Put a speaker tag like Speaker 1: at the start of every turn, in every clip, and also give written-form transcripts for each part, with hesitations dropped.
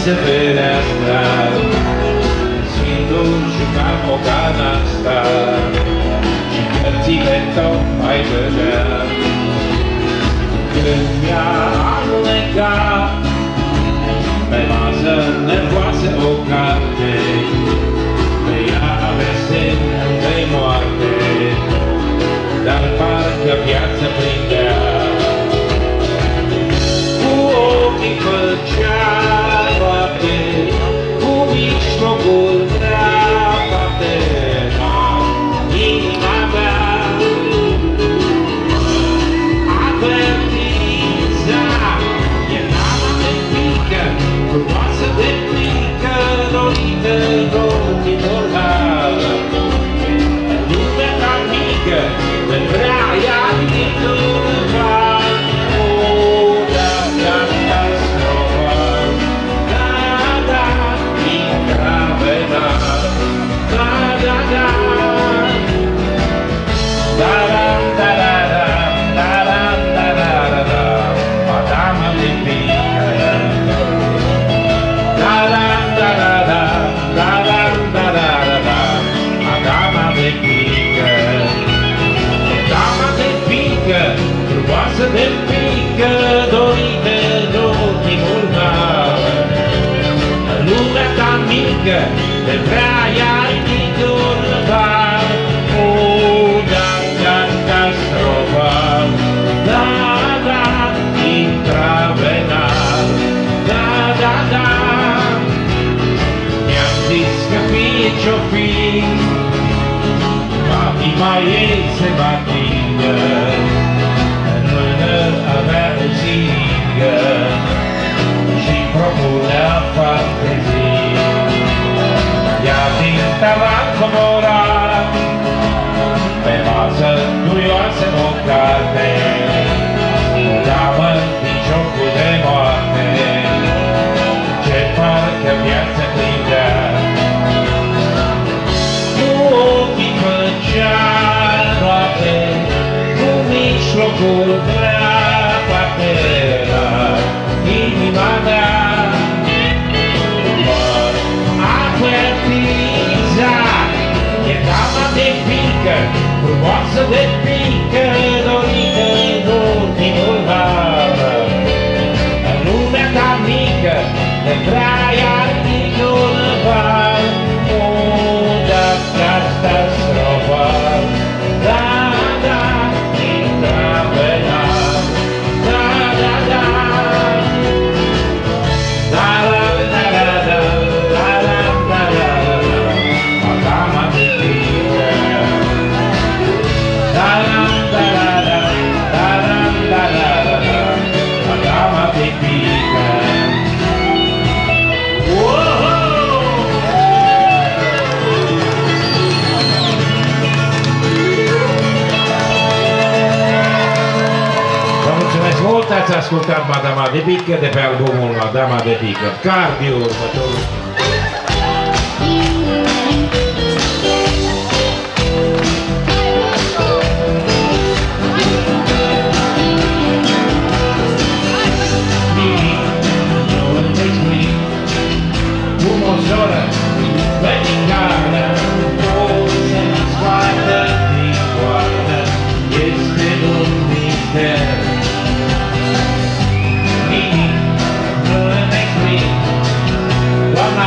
Speaker 1: se fereastra, Sfântul juca o canasta și cărțile tot mai vedea. Când mi-a alunecat pe masă nervoasă o carte, pe ea avea semn de moarte, dar parcă viața prindea. Cu ochii făcea toate, cu mijlocul dreapte, inima mea avertiza. Era de pică, frumoasă de plică, dorită în ochii dormea. Lumea ta mică, de vrea ea din urmă. Frumoasă de pică, dorită în ultimul mare. Lumea ta mică, de vrea iar din urmăvar. O, da, catastrofă, da, da, intravenar, da, da, da. Mi-am zis că fie ce-o fi, patima ei se va tindă. Avea o zingă și propunea fantezii. Ea din tavan comora, pe masă duioasă o carte, o damă din jocul de moarte, ce parcă viața prindea. Cu ochii făcea noapte, cu mijlocul dreapte, inima mea mă avertiza. E dama de pică, frumoasă de pică, dorită în ultimul var. În lumea ta mică, de vrea iar din urmăvar. O, da, catastrofă, da, da, intravenar, da, da, da, da, da, da, da, da, da, da, da, da, o damă de pică, da, da, da, da, da, da, da, da, da, o damă de pică. Mult ați ascultat Madama de Pică de pe albumul Madama de Pică. Cardiu, următorul. Nu înțeles nimic, cum o soră venicară, o să-mi scoată din coartă, este un mister. Doamna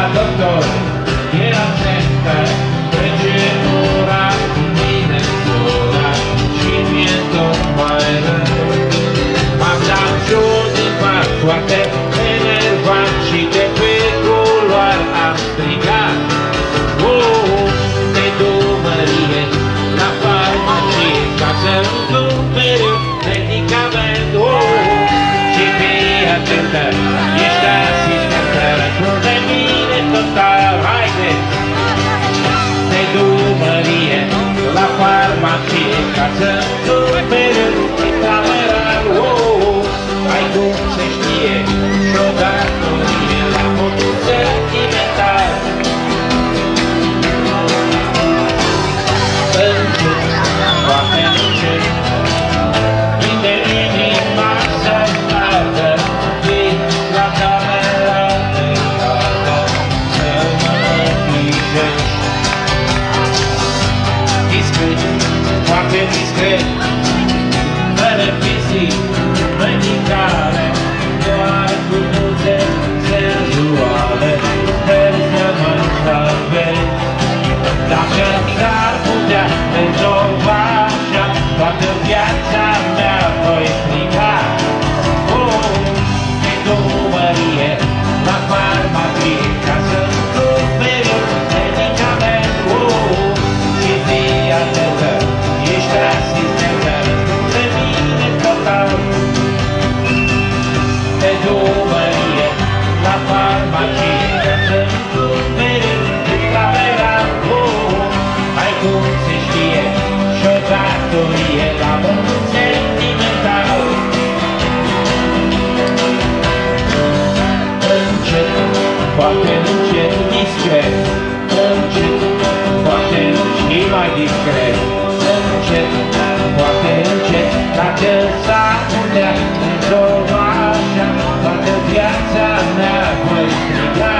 Speaker 1: discret. Încet, foarte încet, dacă s-ar putea rezolva așa, toată viața mea voi striga.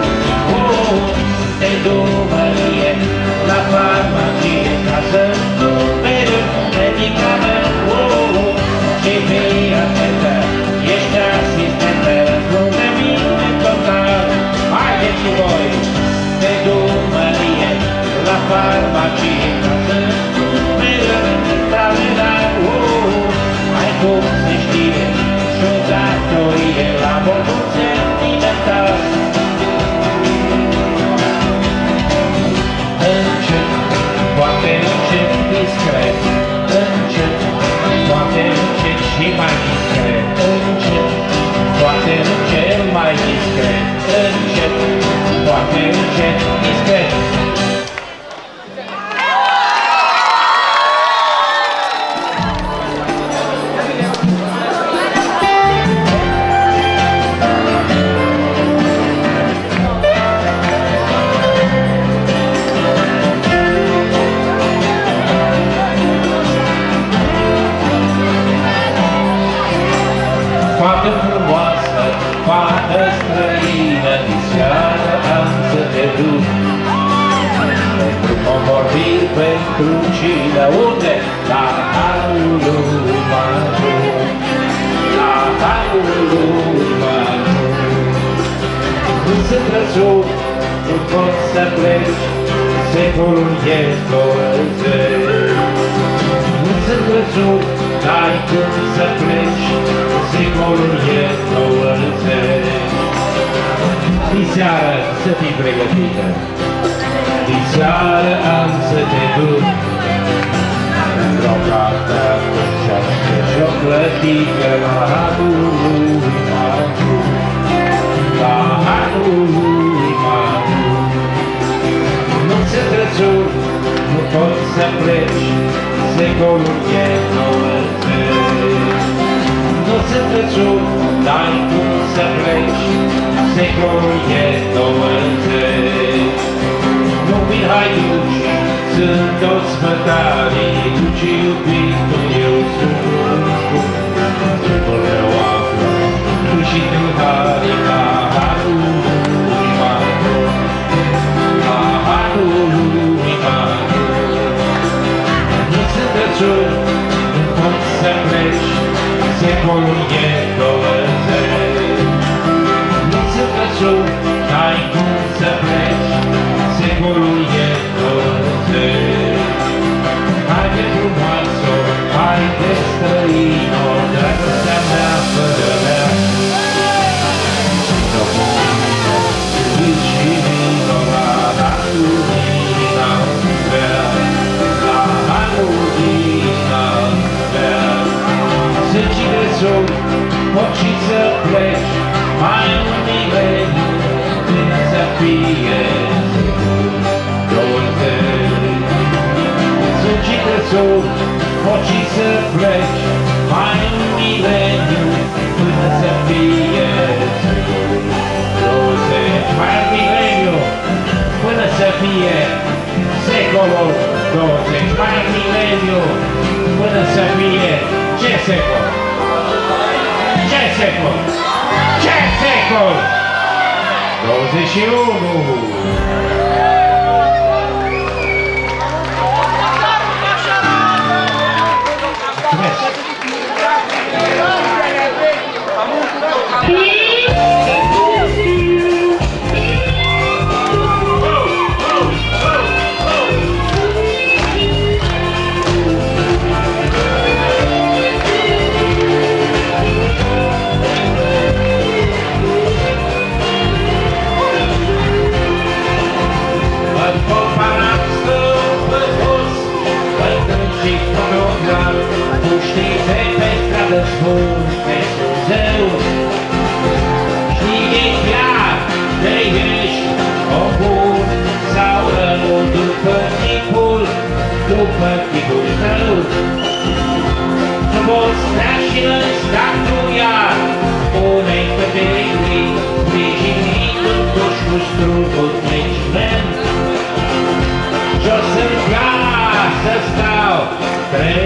Speaker 1: Te dumărie la farmacie ca să-mi cumperi un medicament. Și fii atentă, ești asistentă, lângă mine total. Haideți și voi! Te dumărie la farmacie ca să-mi cumperi un medicament. Ai cum se știe și-o datorie la modul sentimental. Foarte încet, discret, încet, foarte încet și mai discret, încet, foarte încet, mai discret, încet, foarte încet, discret. Fată frumoasă, fată străină, diseară am să te duc. Pentru convorbiri, pentru cine, unde? La halul lui Manu, la halul lui Manu. Nu sunt răsut, nu poți să pleci, secolul e 20. Nu sunt răsut, n-ai cum să pleci, secolul e 20. Diseară să fii pregătită, diseară am să te duc într-o cartă cu șapte și o clătică la halul lui Manu, la halul lui Manu. Nu sunt răsut, nu poți să pleci, secolul e 20. Nu sunt răsut, n-ai cum să pleci, secolul e 20. Nu vin haiduci, sunt toți mătarii, duci iubitul, eu sunt un scurt. Trupul meu află, tu și tâlharii, la halul lui Manu, la halul lui Manu. Nu sunt răsut, nu poți să pleci, secolul e 20. Nu sunt răsut, n-ai cum să pleci, secolul e 20. Haide frumoasă, haide străină, dragostea mea fără mea. Să mă iubiți și vino la halul din Alvea, la halul din Alvea. Sunt cine sunt, poți și să pleci, mai un mileniu, până să fie secolul 20. Sunt cine sunt, poți și să pleci, mai un mileniu, până să fie secolul 20. Mai un mileniu, până să fie secolul 20. Mai un mileniu, până să fie ce secol? Ce secol? Ce secol? 21! După chipul tău, frumos nașină statuia unei fetei, sprijinit întoși cu strugul meciment. Jos în Trei